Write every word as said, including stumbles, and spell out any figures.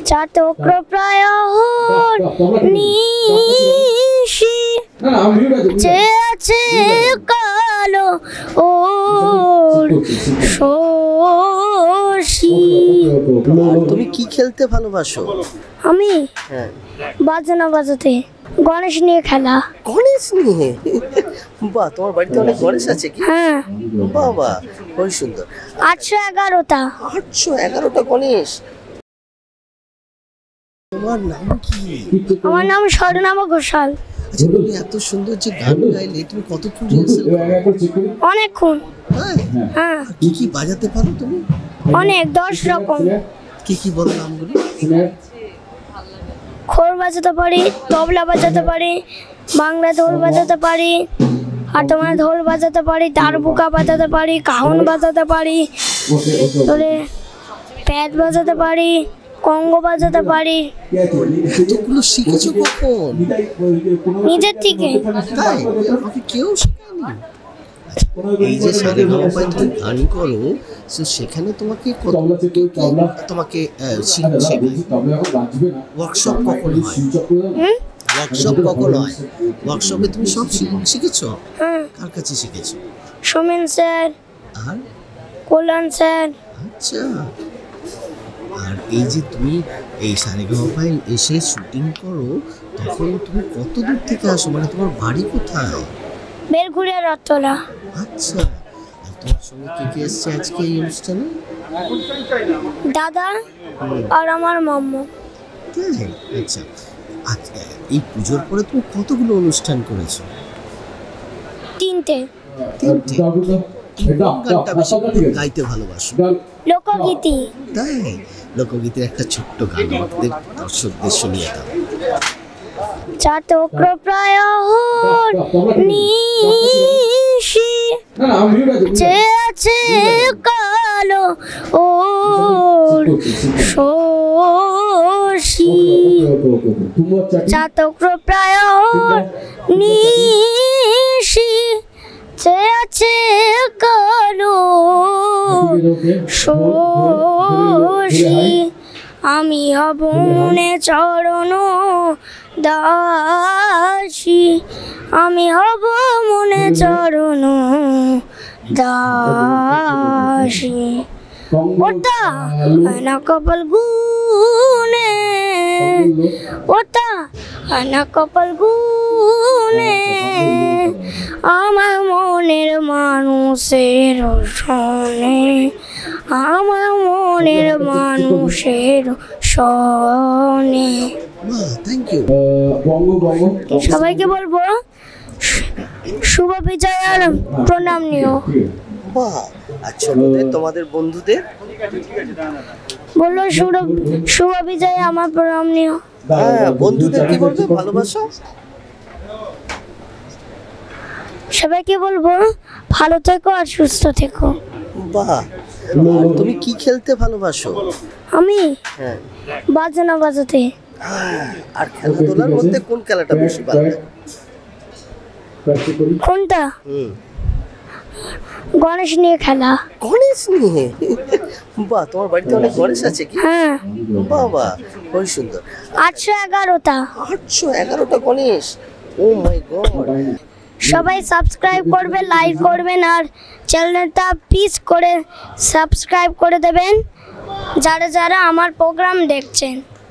চাতক্র প্রায় নিশি যে আছে কালো ওর শশী। তুমি কি খেলতে ভালোবাসো? আমি হ্যাঁ, বাজনা বাজাতে। গণেশ নিয়ে খেলা। গণেশ নিয়ে? বাহ, তোমার বাড়িতে অনেক গণেশ আছে কি? হ্যাঁ বাবা, খুব সুন্দর। আটশো এগারোটা। আটশো এগারোটা গণেশ। তোমার নাম কি? আমার নাম স্বর্ণাভ ঘোষাল। আচ্ছা, তুমি এত সুন্দর যে গান গাইলে, তুমি কতক্ষণ রিহার্সাল করো? অনেকক্ষণ। হ্যাঁ হ্যাঁ। কি কি বাজাতে পারো তুমি? অনেক, দশ রকম। কি কি বলো নামগুলি? খোর বাজাতে পারি, তবলা বাজাতে পারি, বাংলা ঢোল বাজাতে পারি, আর তোমার ঢোল বাজাতে পারি, দারবুকা বাজাতে পারি, কাহন বাজাতে পারি, তোরে প্যাড বাজাতে পারি, কঙ্গো বাজাতে পারি। এতগুলো শিখেছো কখন? নিজের থেকে। তাই? আমাকে কেউ শেখায়নি? এই যে সারে গামাপায় তুমি গান করো, তো সেখানে তোমাকে কত তোমাকে শেখায়? ওয়ার্কশপ কখন হয়? ওয়ার্কশপ কখন হয়? ওয়ার্কশপে তুমি সব শিখেছো? হ্যাঁ। কার কাছে শিখেছো? সোমেন স্যার আর কল্যাণ স্যার। আচ্ছা, আর এই যে তুমি এই সারেগামাপায় এসে শুটিং করো, তখন তুমি কত দূর থেকে আসো? মানে তোমার বাড়ি কোথায়? বেলঘুরিয়া রথতলা। আচ্ছা, আর তোমার সঙ্গে কে কে এসছে আজকে এই অনুষ্ঠানে? দাদা আর আমার মাম্মা। তাই? আচ্ছা, আচ্ছা, এই পুজোর পরে তুমি কতগুলো অনুষ্ঠান করেছো? তিনটে। তিনটে? কোন গানটা বেশি গাইতে ভালোবাসো? লোকগীতি। তাই? লোকগীতের একটা ছোট্ট গান আমাদের দর্শকদের শুনিয়ে দাও। চাতক্র প্রায় নিশি যে আছে কালো ওর শশী। চাতক্র প্রায় নিশি যে আছে কালো শশী। আমি হব মনে চরণ দাসী, আমি হব মনে চরণ দাসী। ওটা আনা কপাল গুনে, ওটা আনা কপাল গুনে, আমার মনের মানুষের শোনে, আমার মনের মানুষের শোনে। সবাইকে বলবো শুভ বিজয়ার প্রণাম নিও। আর ছোটদের, তোমাদের বন্ধুদের বললো শুভ বিজয় আমার প্রণাম নিও। বন্ধুদের কি বলবে? ভালোবাসো। সবাইকে বলবো ভালো থেকো আর সুস্থ থেকো। বাহ, তুমি কি খেলতে ভালোবাসো? আমি হ্যাঁ, বাজনা বাজাতে। আর খেলাধুলার মধ্যে কোন খেলাটা বেশি ভালো লাগে? কোনটা? হুম, গণেশ নিয়ে খেলা। গণেশ নিয়ে? বাহ, তোমার বাড়িতে অনেক গণেশ আছে কি? হ্যাঁ। বাবা, খুব সুন্দর। আটশো এগারোটা। আটশো এগারোটা গণেশ? Oh my God. সবাই সাবস্ক্রাইব করবে, লাইক করবেন, আর চ্যানেলটা প্লিজ করে সাবস্ক্রাইব করে দেবেন যারা যারা আমার প্রোগ্রাম দেখছেন।